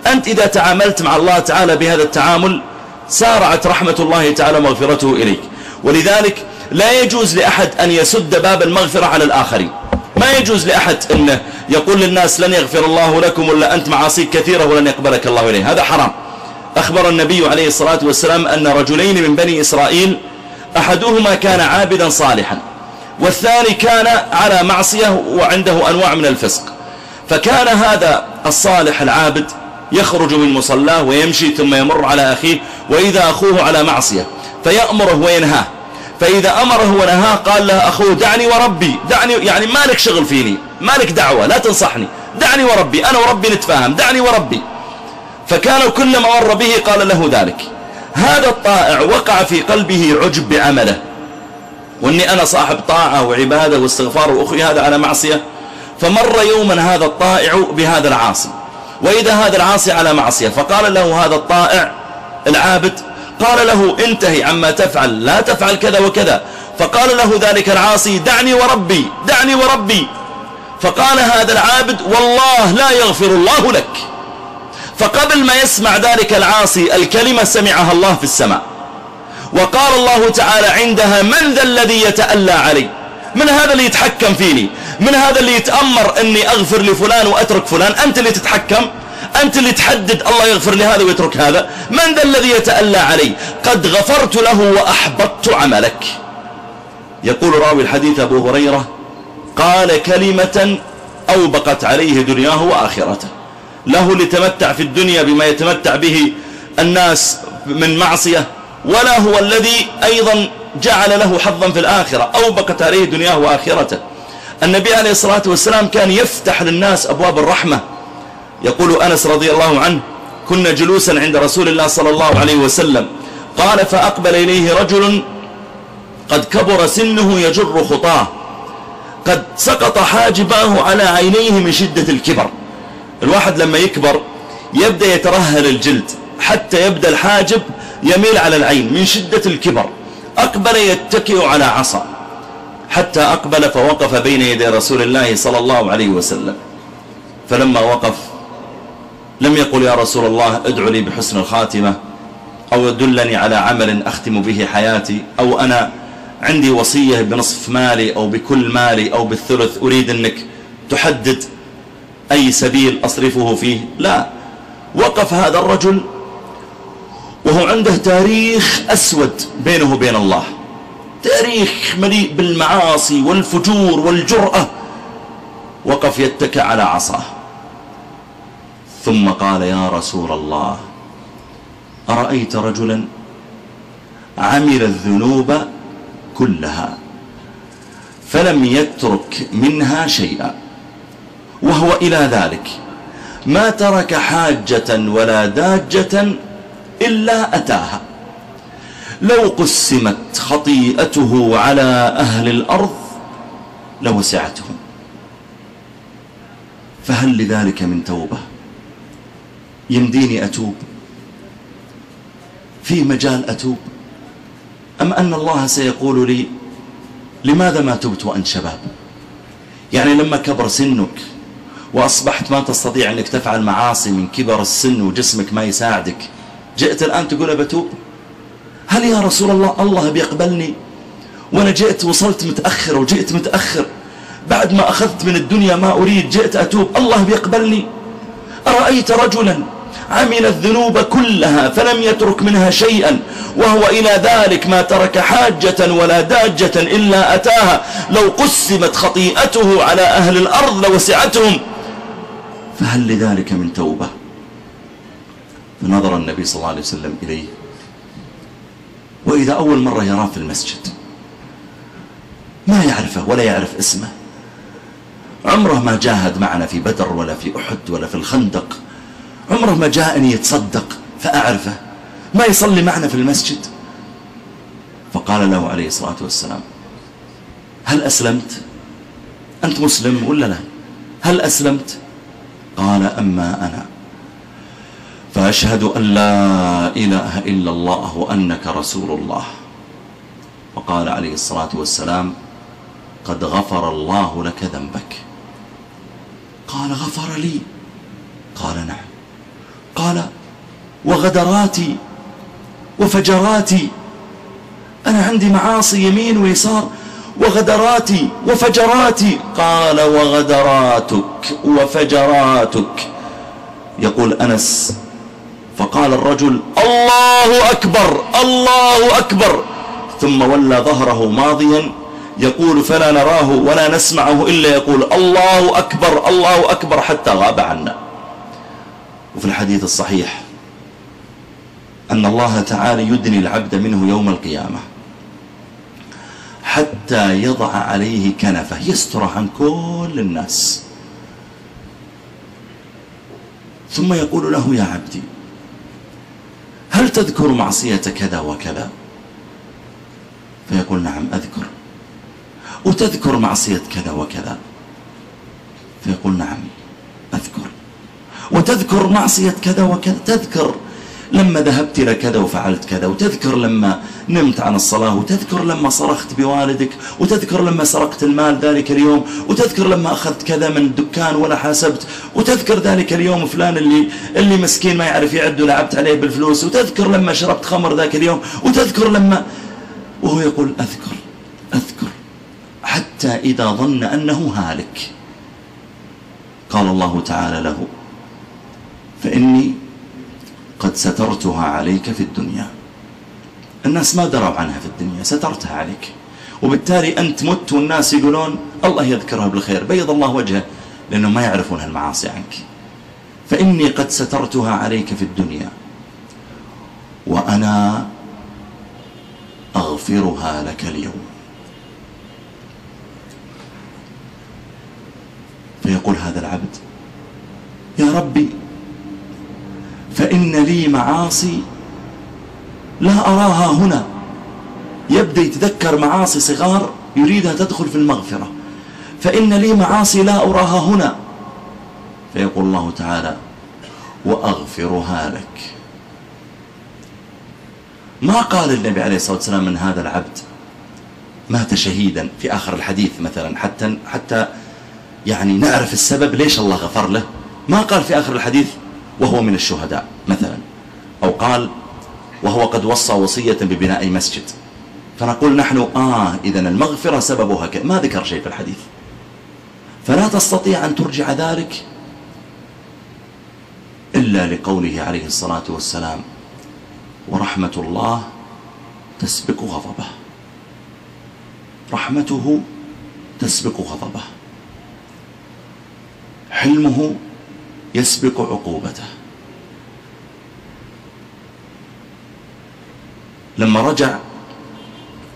أنت إذا تعاملت مع الله تعالى بهذا التعامل سارعت رحمة الله تعالى مغفرته إليك. ولذلك لا يجوز لأحد أن يسد باب المغفرة على الآخرين. ما يجوز لأحد أن يقول للناس لن يغفر الله لكم ولا أنت معاصيك كثيرة ولن يقبلك الله إليه، هذا حرام. أخبر النبي عليه الصلاة والسلام أن رجلين من بني إسرائيل أحدهما كان عابدا صالحا والثاني كان على معصية وعنده أنواع من الفسق. فكان هذا الصالح العابد يخرج من مصلاه ويمشي ثم يمر على أخيه وإذا أخوه على معصية فيأمره وينهاه، فإذا أمره ونهاه قال له أخوه دعني وربي، دعني يعني مالك شغل فيني، مالك دعوة، لا تنصحني، دعني وربي، أنا وربي نتفاهم، دعني وربي. فكان كلما مر به قال له ذلك. هذا الطائع وقع في قلبه عجب بعمله، واني انا صاحب طاعة وعبادة واستغفار، واخوي هذا على معصية. فمر يوما هذا الطائع بهذا العاصي، واذا هذا العاصي على معصية، فقال له هذا الطائع العابد، قال له انتهي عما تفعل، لا تفعل كذا وكذا. فقال له ذلك العاصي دعني وربي، دعني وربي. فقال هذا العابد والله لا يغفر الله لك. فقبل ما يسمع ذلك العاصي الكلمة سمعها الله في السماء، وقال الله تعالى عندها من ذا الذي يتألى علي؟ من هذا اللي يتحكم فيني؟ من هذا اللي يتأمر أني أغفر لفلان وأترك فلان؟ أنت اللي تتحكم، أنت اللي تحدد الله يغفر لهذا ويترك هذا. من ذا الذي يتألى علي؟ قد غفرت له وأحبطت عملك. يقول راوي الحديث أبو هريرة قال كلمة أوبقت عليه دنياه وآخرته. له لتمتع في الدنيا بما يتمتع به الناس من معصية، ولا هو الذي أيضا جعل له حظا في الآخرة، أوبقت عليه دنياه وآخرته. النبي عليه الصلاة والسلام كان يفتح للناس أبواب الرحمة. يقول أنس رضي الله عنه كنا جلوسا عند رسول الله صلى الله عليه وسلم، قال فأقبل إليه رجل قد كبر سنه يجر خطاه، قد سقط حاجباه على عينيه من شدة الكبر. الواحد لما يكبر يبدأ يترهل الجلد حتى يبدأ الحاجب يميل على العين من شدة الكبر. أقبل يتكئ على عصا حتى أقبل فوقف بين يدي رسول الله صلى الله عليه وسلم. فلما وقف لم يقل يا رسول الله ادعو لي بحسن الخاتمة، أو دلني على عمل أختم به حياتي، أو أنا عندي وصية بنصف مالي أو بكل مالي أو بالثلث أريد أنك تحدد أي سبيل أصرفه فيه. لا، وقف هذا الرجل وهو عنده تاريخ أسود بينه وبين الله، تاريخ مليء بالمعاصي والفجور والجرأة. وقف يتكئ على عصاه ثم قال يا رسول الله أرأيت رجلا عمل الذنوب كلها فلم يترك منها شيئا، وهو إلى ذلك ما ترك حاجة ولا داجة إلا أتاها، لو قسمت خطيئته على أهل الأرض لوسعتهم، فهل لذلك من توبة؟ يمديني أتوب؟ في مجال أتوب؟ أم أن الله سيقول لي لماذا ما تبت وأنت شباب؟ يعني لما كبر سنك وأصبحت ما تستطيع أنك تفعل معاصي من كبر السن وجسمك ما يساعدك، جئت الآن تقول بتوب؟ هل يا رسول الله الله بيقبلني وأنا جئت وصلت متأخر وجئت متأخر بعد ما أخذت من الدنيا ما أريد، جئت أتوب الله بيقبلني؟ أرأيت رجلا عمل الذنوب كلها فلم يترك منها شيئا، وهو إلى ذلك ما ترك حاجة ولا داجة إلا أتاها، لو قسمت خطيئته على أهل الأرض لوسعتهم، فهل لذلك من توبة؟ فنظر النبي صلى الله عليه وسلم إليه، وإذا أول مرة يراه في المسجد ما يعرفه ولا يعرف اسمه، عمره ما جاهد معنا في بدر ولا في أحد ولا في الخندق، عمره ما جاءني يتصدق فأعرفه، ما يصلي معنا في المسجد. فقال له عليه الصلاة والسلام هل أسلمت؟ أنت مسلم ولا لا؟ هل أسلمت؟ قال أما أنا فأشهد أن لا إله إلا الله وأنك رسول الله. وقال عليه الصلاة والسلام قد غفر الله لك ذنبك. قال غفر لي؟ قال نعم. قال وغدراتي وفجراتي، أنا عندي معاصي يمين ويسار، وغدراتي وفجراتي. قال وغدراتك وفجراتك. يقول أنس فقال الرجل الله أكبر الله أكبر، ثم ولى ظهره ماضيا يقول فلا نراه ولا نسمعه إلا يقول الله أكبر الله أكبر حتى غاب عنا. وفي الحديث الصحيح أن الله تعالى يدني العبد منه يوم القيامة حتى يضع عليه كنفه يستر عن كل الناس، ثم يقول له يا عبدي هل تذكر معصية كذا وكذا؟ فيقول نعم أذكر. وتذكر معصية كذا وكذا؟ فيقول نعم أذكر. وتذكر معصية كذا وكذا؟ تذكر لما ذهبت إلى كذا وفعلت كذا، وتذكر لما نمت عن الصلاة، وتذكر لما صرخت بوالدك، وتذكر لما سرقت المال ذلك اليوم، وتذكر لما أخذت كذا من الدكان ولا حاسبت، وتذكر ذلك اليوم فلان اللي مسكين ما يعرف يعد ولعبت عليه بالفلوس، وتذكر لما شربت خمر ذاك اليوم، وتذكر لما، وهو يقول أذكر أذكر حتى إذا ظن أنه هالك قال الله تعالى له فإني قد سترتها عليك في الدنيا. الناس ما دروا عنها في الدنيا، سترتها عليك، وبالتالي أنت مت والناس يقولون الله يذكرها بالخير، بيض الله وجهه، لأنهم ما يعرفون هالمعاصي عنك. فإني قد سترتها عليك في الدنيا وأنا أغفرها لك اليوم. فيقول هذا العبد يا ربي فإن لي معاصي لا أراها هنا. يبدأ يتذكر معاصي صغار يريدها تدخل في المغفرة، فإن لي معاصي لا أراها هنا. فيقول الله تعالى وأغفرها لك. ما قال النبي عليه الصلاة والسلام من هذا العبد مات شهيدا في آخر الحديث مثلا حتى يعني نعرف السبب ليش الله غفر له. ما قال في آخر الحديث وهو من الشهداء مثلا، أو قال وهو قد وصى وصية ببناء مسجد، فنقول نحن إذن المغفرة سببها كذا. ما ذكر شيء في الحديث، فلا تستطيع أن ترجع ذلك إلا لقوله عليه الصلاة والسلام ورحمة الله تسبق غضبه. رحمته تسبق غضبه، حلمه يسبق عقوبته. لما رجع